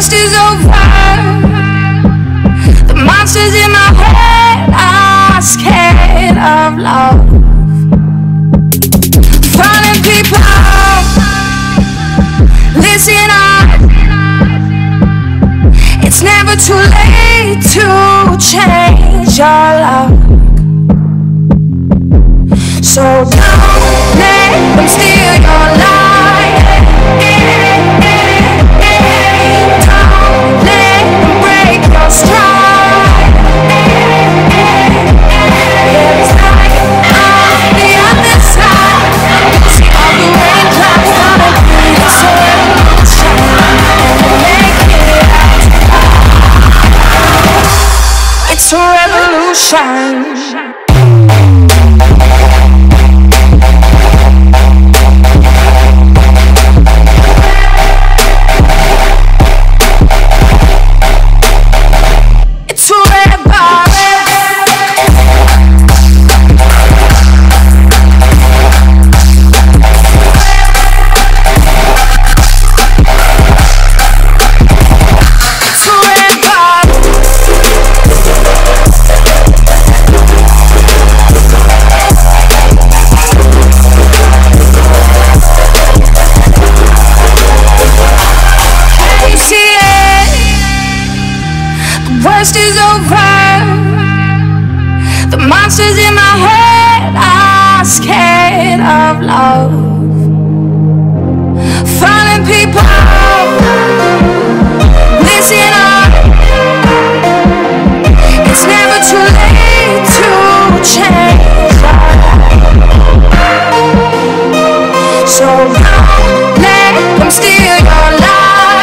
worst is over. The monsters in my head are scared of love. Falling people, listen up. It's never too late to change your luck. So don't let them steal your life. Don't let them break your stride. There's light on the other side. See all the raindrops falling through the sunshine, and we'll make it out. It's a revolution. Worst is over. The monsters in my head are scared of love. Falling people, listen up. It's never too late to change our life. So don't let them steal your life.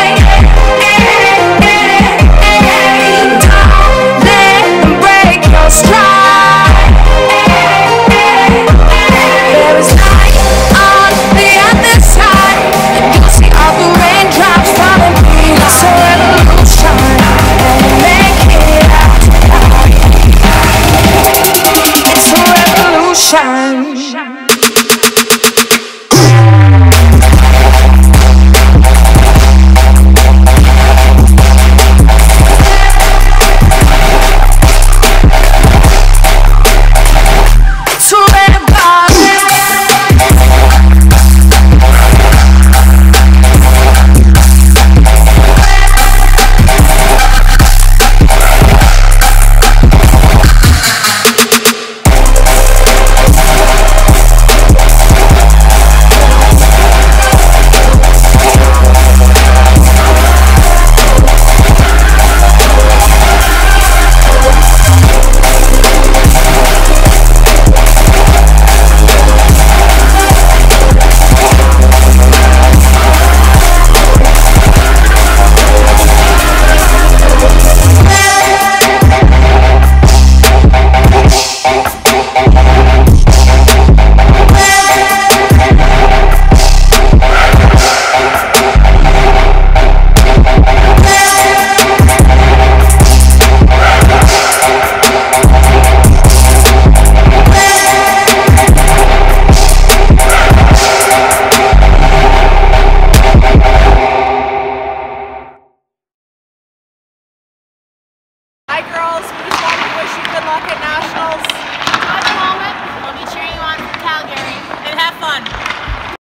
Hi girls, we just wanted to wish you good luck at Nationals. At the moment, we'll be cheering you on from Calgary. And have fun.